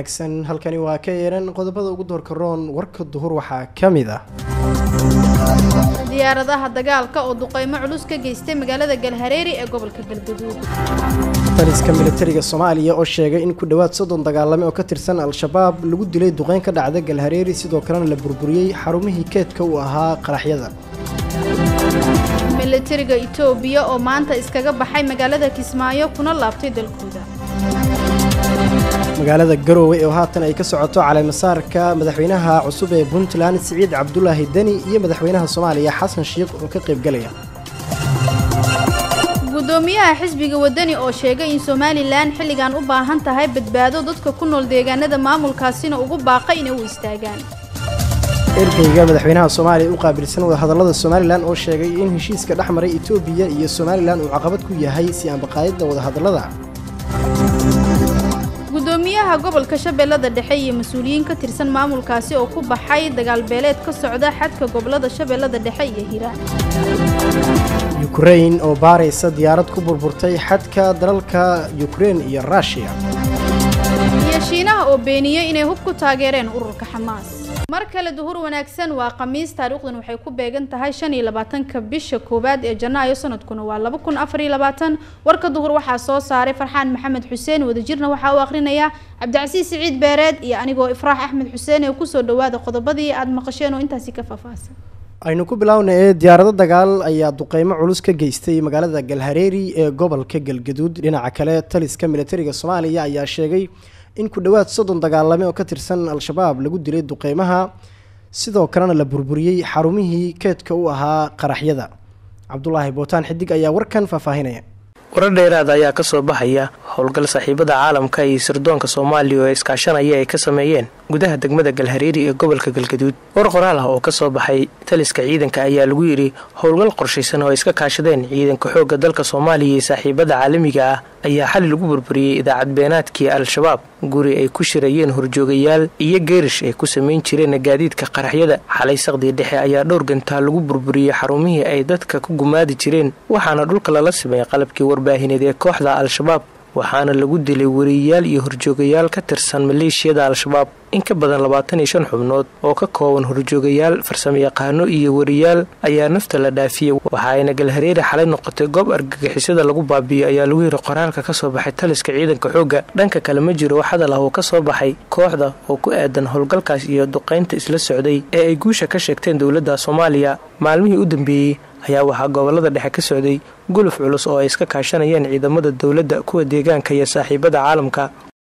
wanaagsan halkani waa ka yeeran qodobada ugu doorka roon warka duhur waxaa kamid ah diyaaradaha dagaalka oo duqeymo culus ka geystay magaalada Galhareeri ee gobolka Galgaduud. Taliska militariga Soomaaliya oo sheegay in ku dhawaad 30 dagaalame oo ka tirsan Al-Shabaab lagu dilay duqeyn ka dhacday Galhareeri sidoo kalena la burburiyay xarumihii keedka u ahaa qaraxyada. Militariga Itoobiya oo maanta iskaga baxay magaalada Kismaayo kuna laabtay dalkooda. magaalada Garowe oo haatan ay ka socoto caleemasaarka madaxweynaha cusub ee Puntland Siciid Cabdullaahi Dani iyo madaxweynaha Soomaaliya Xasan Sheekh oo ka qayb galaya. gudoomiyaha xisbiga wadani oo sheegay in Somaliland xilligan u baahan tahay badbaado dadka ku nool deegaanada maamulkaasina ugu baaqay inay u istaagaan. ergeyga madaxweynaha Soomaaliya u qaabilsan wadahadallada Somaliland oo sheegay in heshiiska dhexmaray Itoobiya iyo Somaliland uu caqabad ku yahay si aan baqaayada wadahadallada. gudoomiyaha gobolka Shabeellada Dhexe iyo mas'uuliyiin ka tirsan maamulkaasi oo ku baxay dagaal beeleed ka socda xadka gobolada Shabeellada Dhexe iyo Hiiraan. Ukraine oo baaraysa diyaarad ku burburtay xadka dalalka Ukraine iyo Russia. iyo Shiinaha oo beeniyay inay hub ku taageereen ururka Xamaas. mar kale duhur wanaagsan waa Khamiis taariikhdan waxay ku beegan tahay 25ka bisha koobaad ee Janaayo sanadkuna waa 2024 warka duhur waxa soo saaray Farxaan Maxamed Xuseen wadajirna waxa uu aqrinaya Cabdicasiis Siciid Beereed iyo anigoo Ifraax Axmed Xuseen ee ku soo dhawaada qodobadii aad maqasheen oo intaasi ka faahfaahsan. aynu ku bilownay diyaarado dagaal ayaa duqeymo culus ka geystay magaalada Galhareeri ee gobolka Galgaduud. dhinaca kale taliska militariga Soomaaliya ayaa sheegay in ku dhawaad 30 dagaalame oo ka tirsan Al-Shabaab lagu dilay duqeymaha sidoo kalena la burburiyay xarumihii keedka u ahaa qaraxyada. Cabdullaahi Bootaan Xidig ayaa warkan faahfaahinaya. warar dheeraad ayaa ka soo baxaya howlgal saaxiibada caalamka iyo sirdoonka Soomaaliya oo iskaashanaya ay ka sameeyeen gudaha degmada Galhareeri ee gobolka Galgaduud. war qoraal ah oo ka soo baxay taliska ciidanka ayaa lagu yiri howlgal qorshaysan oo iska kaashadeen ciidanka xoogga dalka Soomaaliya iyo saaxiibada caalamiga ah ayaa xal lagu burburiyay idaacad beenaadkii Al-Shabaab guri ay ku shirayeen horjoogayaal iyo geerish ay ku sameyn jireen gaadiidka qaraxyada. xalay saqdii dhexe ayaa dhowr gantaal lagu burburiyay xarumihii ay dadka ku gumaadi jireen waxaana dhulka lala sameeyay qalabkii warbaahineed ee kooxda Al-Shabaab waxaana lagu dilay wariyaal iyo horjoogayaal ka tirsan maleeshiyada Al-Shabaab. in ka badan 25 xubnood oo ka kooban horjoogayaal farsamayaqaano iyo wariyaal ayaa nafta la dhaafiyay waxaana Galhareeri xalay noqotay goob argagixisada lagu baabiyo ayaa lagu yiri qoraalka ka soo baxay taliska ciidanka xoogga. dhanka kale ma jiro wax hadal ah oo ka soo baxay kooxda oo ku aadan howlgalkaas iyo duqeynta isla socday ee ay guusha ka sheegteen dawladda Soomaaliya. maalmihii u dambeeyay ayaa waxaa gobolada dhexe ka socday guluf culus oo ay iska kaashanayeen ciidamada dawladda kuwa deegaanka iyo saaxiibada caalamka.